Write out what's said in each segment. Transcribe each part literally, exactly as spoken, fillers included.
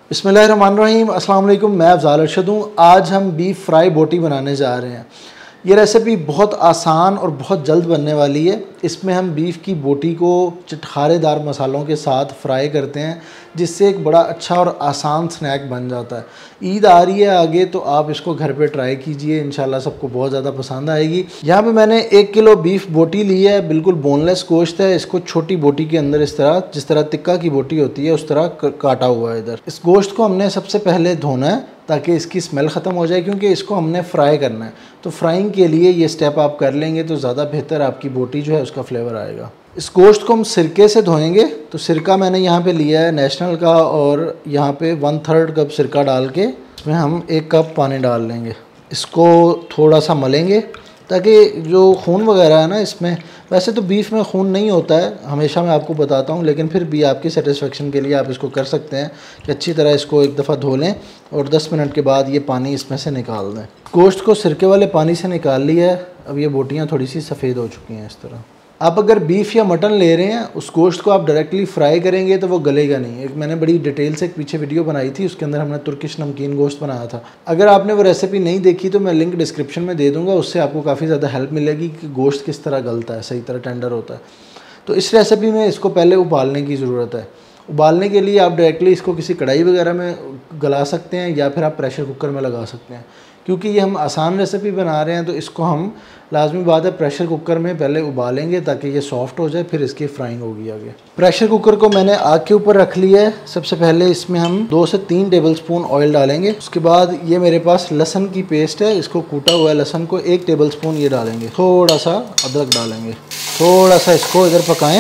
बिस्मिल्लाहिर्रहमानिर्रहीम, अस्सलाम वालेकुम। मैं अफजाल अरशद हूँ। आज हम बीफ फ्राई बोटी बनाने जा रहे हैं। ये रेसिपी बहुत आसान और बहुत जल्द बनने वाली है। इसमें हम बीफ की बोटी को चटखारेदार मसालों के साथ फ्राई करते हैं, जिससे एक बड़ा अच्छा और आसान स्नैक बन जाता है। ईद आ रही है आगे, तो आप इसको घर पे ट्राई कीजिए, इंशाल्लाह सबको बहुत ज़्यादा पसंद आएगी। यहाँ पे मैंने एक किलो बीफ बोटी ली है, बिल्कुल बोनलेस गोश्त है। इसको छोटी बोटी के अंदर इस तरह, जिस तरह टिक्का की बोटी होती है उस तरह काटा हुआ है। इधर इस गोश्त को हमने सबसे पहले धोना है ताकि इसकी स्मेल ख़त्म हो जाए, क्योंकि इसको हमने फ्राई करना है। तो फ्राइंग के लिए ये स्टेप आप कर लेंगे तो ज़्यादा बेहतर आपकी बोटी जो है उसका फ्लेवर आएगा। इस गोश्त को हम सिरके से धोएंगे। तो सिरका मैंने यहाँ पे लिया है नेशनल का, और यहाँ पे वन थर्ड कप सिरका डाल के इसमें हम एक कप पानी डाल लेंगे। इसको थोड़ा सा मलेंगे ताकि जो खून वगैरह है ना इसमें, वैसे तो बीफ में खून नहीं होता है, हमेशा मैं आपको बताता हूँ, लेकिन फिर भी आपकी सेटिस्फेक्शन के लिए आप इसको कर सकते हैं कि अच्छी तरह इसको एक दफ़ा धो लें और दस मिनट के बाद ये पानी इसमें से निकाल दें। गोश्त को सिरके वाले पानी से निकाल लिया है। अब ये बोटियाँ थोड़ी सी सफ़ेद हो चुकी हैं इस तरह। आप अगर बीफ या मटन ले रहे हैं, उस गोश्त को आप डायरेक्टली फ्राई करेंगे तो वो गलेगा नहीं। एक मैंने बड़ी डिटेल से एक पीछे वीडियो बनाई थी, उसके अंदर हमने तुर्किश नमकीन गोश्त बनाया था। अगर आपने वो रेसिपी नहीं देखी तो मैं लिंक डिस्क्रिप्शन में दे दूँगा, उससे आपको काफ़ी ज़्यादा हेल्प मिलेगी कि गोश्त किस तरह गलता है, सही तरह टेंडर होता है। तो इस रेसिपी में इसको पहले उबालने की ज़रूरत है। उबालने के लिए आप डायरेक्टली इसको किसी कढ़ाई वगैरह में गला सकते हैं या फिर आप प्रेशर कुकर में लगा सकते हैं। क्योंकि ये हम आसान रेसिपी बना रहे हैं तो इसको हम लाजमी बात है प्रेशर कुकर में पहले उबालेंगे ताकि ये सॉफ्ट हो जाए, फिर इसकी फ्राइंग होगी आगे। प्रेशर कुकर को मैंने आग के ऊपर रख लिया है। सबसे पहले इसमें हम दो से तीन टेबलस्पून ऑयल डालेंगे। उसके बाद ये मेरे पास लहसुन की पेस्ट है, इसको कूटा हुआ है लहसुन को एक टेबलस्पून ये डालेंगे। थोड़ा सा अदरक डालेंगे, थोड़ा सा इसको इधर पकाएं।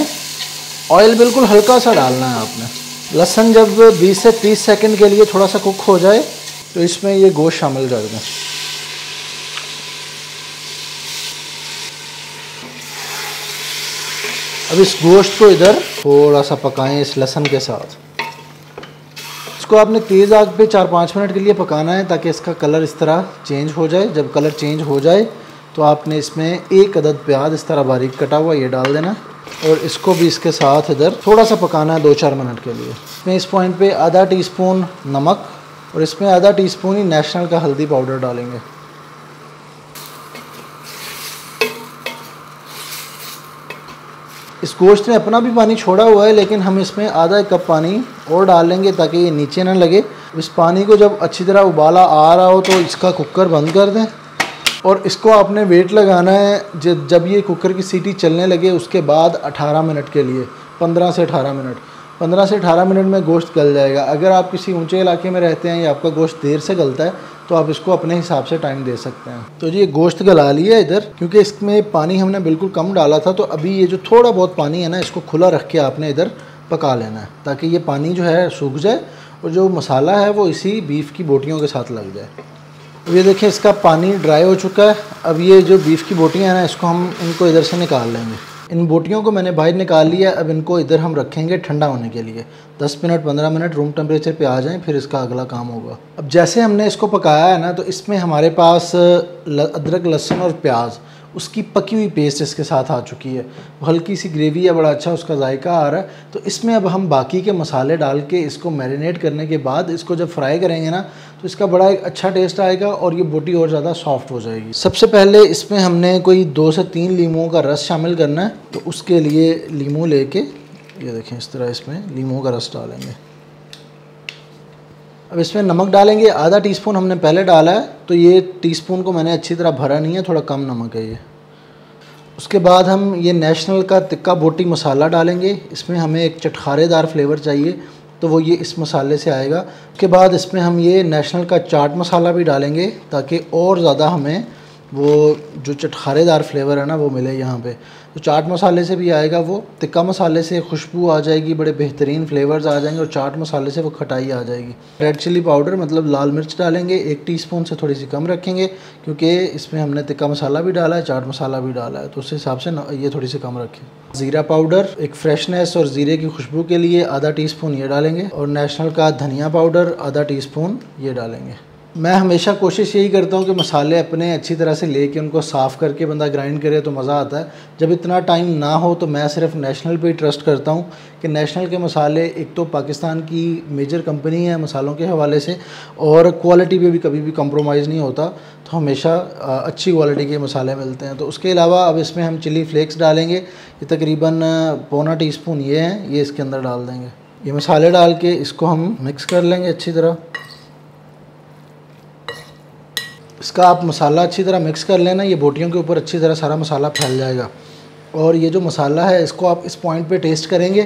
ऑयल बिल्कुल हल्का सा डालना है आपने। लहसुन जब बीस से तीस सेकंड के लिए थोड़ा सा कुक हो जाए तो इसमें ये गोश्त शामिल कर दें। अब इस गोश्त को इधर थोड़ा सा पकाएं इस लहसुन के साथ। इसको आपने तेज़ आग पे चार पाँच मिनट के लिए पकाना है ताकि इसका कलर इस तरह चेंज हो जाए। जब कलर चेंज हो जाए तो आपने इसमें एक अदद प्याज इस तरह बारीक कटा हुआ ये डाल देना, और इसको भी इसके साथ इधर थोड़ा सा पकाना है दो चार मिनट के लिए। इसमें इस पॉइंट पे आधा टीस्पून नमक और इसमें आधा टीस्पून ही नेशनल का हल्दी पाउडर डालेंगे। इस गोश्त ने अपना भी पानी छोड़ा हुआ है, लेकिन हम इसमें आधा कप पानी और डाल लेंगे ताकि ये नीचे ना लगे। इस पानी को जब अच्छी तरह उबाला आ रहा हो तो इसका कुकर बंद कर दें, और इसको आपने वेट लगाना है जब जब ये कुकर की सीटी चलने लगे उसके बाद अठारह मिनट के लिए, पंद्रह से अठारह मिनट पंद्रह से अठारह मिनट में गोश्त गल जाएगा। अगर आप किसी ऊंचे इलाके में रहते हैं या आपका गोश्त देर से गलता है तो आप इसको अपने हिसाब से टाइम दे सकते हैं। तो जी ये गोश्त गला लिया इधर, क्योंकि इसमें पानी हमने बिल्कुल कम डाला था, तो अभी ये जो थोड़ा बहुत पानी है ना इसको खुला रख के आपने इधर पका लेना है ताकि ये पानी जो है सूख जाए और जो मसाला है वो इसी बीफ की बोटियों के साथ लग जाए। ये देखिए इसका पानी ड्राई हो चुका है। अब ये जो बीफ की बोटियाँ हैं ना इसको हम इनको इधर से निकाल लेंगे। इन बोटियों को मैंने बाहर निकाल लिया। अब इनको इधर हम रखेंगे ठंडा होने के लिए। दस मिनट पंद्रह मिनट रूम टेम्परेचर पे आ जाएं, फिर इसका अगला काम होगा। अब जैसे हमने इसको पकाया है ना, तो इसमें हमारे पास अदरक लहसुन और प्याज उसकी पकी हुई पेस्ट इसके साथ आ चुकी है। हल्की सी ग्रेवी है, बड़ा अच्छा उसका जायका आ रहा है। तो इसमें अब हम बाकी के मसाले डाल के इसको मैरिनेट करने के बाद इसको जब फ्राई करेंगे ना तो इसका बड़ा एक अच्छा टेस्ट आएगा और ये बोटी और ज़्यादा सॉफ्ट हो जाएगी। सबसे पहले इसमें हमने कोई दो से तीन लीमों का रस शामिल करना है। तो उसके लिए लीमू लेके ये देखें इस तरह इसमें लीमू का रस डालेंगे। अब इसमें नमक डालेंगे, आधा टीस्पून हमने पहले डाला है, तो ये टीस्पून को मैंने अच्छी तरह भरा नहीं है, थोड़ा कम नमक है ये। उसके बाद हम ये नेशनल का टिक्का बोटी मसाला डालेंगे। इसमें हमें एक चटखारेदार फ्लेवर चाहिए तो वो ये इस मसाले से आएगा। उसके बाद इसमें हम ये नेशनल का चाट मसाला भी डालेंगे ताकि और ज़्यादा हमें वो जो चटखारेदार फ्लेवर है ना वो मिले यहाँ पे। तो चाट मसाले से भी आएगा वो, टिक्का मसाले से खुशबू आ जाएगी, बड़े बेहतरीन फ्लेवर्स आ जाएंगे, और चाट मसाले से वो खटाई आ जाएगी। रेड चिली पाउडर मतलब लाल मिर्च डालेंगे, एक टीस्पून से थोड़ी सी कम रखेंगे क्योंकि इसमें हमने टिक्का मसाला भी डाला है, चाट मसाला भी डाला है, तो उस हिसाब से ये थोड़ी सी कम रखें। ज़ीरा पाउडर एक फ्रेशनेस और ज़ीरे की खुशबू के लिए आधा टी स्पून ये डालेंगे, और नेशनल का धनिया पाउडर आधा टी स्पून ये डालेंगे। मैं हमेशा कोशिश यही करता हूँ कि मसाले अपने अच्छी तरह से लेके उनको साफ़ करके बंदा ग्राइंड करे तो मज़ा आता है। जब इतना टाइम ना हो तो मैं सिर्फ नेशनल पे ही ट्रस्ट करता हूँ कि नेशनल के मसाले एक तो पाकिस्तान की मेजर कंपनी है मसालों के हवाले से, और क्वालिटी पे भी कभी भी कंप्रोमाइज़ नहीं होता, तो हमेशा अच्छी क्वालिटी के मसाले मिलते हैं। तो उसके अलावा अब इसमें हम चिली फ्लेक्स डालेंगे, ये तकरीबन पौना टी स्पून ये हैं, ये इसके अंदर डाल देंगे। ये मसाले डाल के इसको हम मिक्स कर लेंगे अच्छी तरह। इसका आप मसाला अच्छी तरह मिक्स कर लेना, ये बोटियों के ऊपर अच्छी तरह सारा मसाला फैल जाएगा। और ये जो मसाला है इसको आप इस पॉइंट पे टेस्ट करेंगे,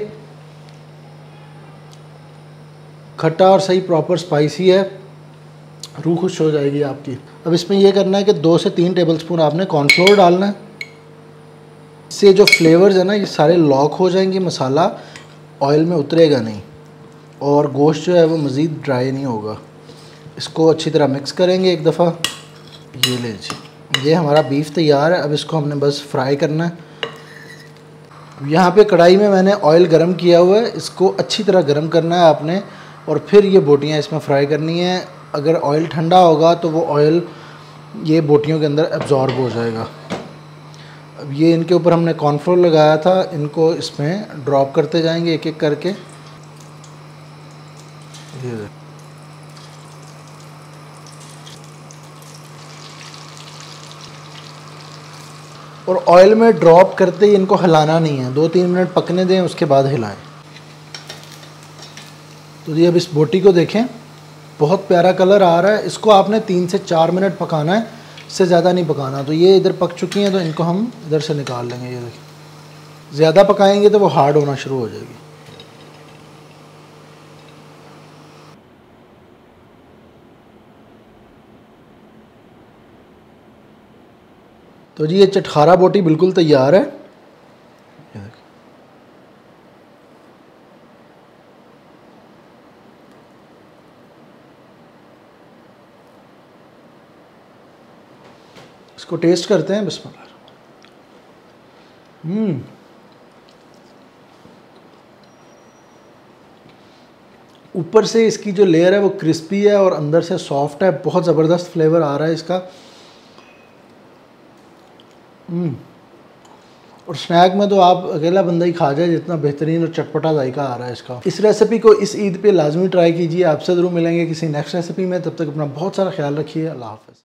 खट्टा और सही प्रॉपर स्पाइसी है, रूह खुश हो जाएगी आपकी। अब इसमें यह करना है कि दो से तीन टेबलस्पून आपने कॉर्नफ्लोर डालना है। इससे जो फ्लेवर्स है ना ये सारे लॉक हो जाएंगे, मसाला ऑयल में उतरेगा नहीं और गोश्त जो है वो मज़ीद ड्राई नहीं होगा। इसको अच्छी तरह मिक्स करेंगे एक दफ़ा। ये ले जी, ये हमारा बीफ तैयार है। अब इसको हमने बस फ्राई करना है। यहाँ पे कढ़ाई में मैंने ऑयल गरम किया हुआ है, इसको अच्छी तरह गरम करना है आपने, और फिर ये बोटियाँ इसमें फ्राई करनी है। अगर ऑयल ठंडा होगा तो वो ऑयल ये बोटियों के अंदर एब्जॉर्ब हो जाएगा। अब ये इनके ऊपर हमने कॉर्नफ्लोर लगाया था, इनको इसमें ड्रॉप करते जाएंगे एक एक करके। ये और ऑयल में ड्रॉप करते ही इनको हिलाना नहीं है, दो तीन मिनट पकने दें, उसके बाद हिलाएं। तो ये अब इस बोटी को देखें, बहुत प्यारा कलर आ रहा है। इसको आपने तीन से चार मिनट पकाना है, इससे ज़्यादा नहीं पकाना। तो ये इधर पक चुकी हैं, तो इनको हम इधर से निकाल लेंगे। ये देखिए, ज़्यादा पकाएंगे तो वो हार्ड होना शुरू हो जाएगी। तो जी ये चटखारा बोटी बिल्कुल तैयार है। इसको टेस्ट करते हैं, बिस्मिल्लाह। हम्म ऊपर से इसकी जो लेयर है वो क्रिस्पी है और अंदर से सॉफ्ट है, बहुत ज़बरदस्त फ्लेवर आ रहा है इसका। हम्म और स्नैक में तो आप अकेला बंदा ही खा जाए, जितना बेहतरीन और चटपटा जायका आ रहा है इसका। इस रेसिपी को इस ईद पे लाजमी ट्राई कीजिए। आपसे ज़रूर मिलेंगे किसी नेक्स्ट रेसिपी में, तब तक अपना बहुत सारा ख्याल रखिए। अल्लाह हाफ़िज़।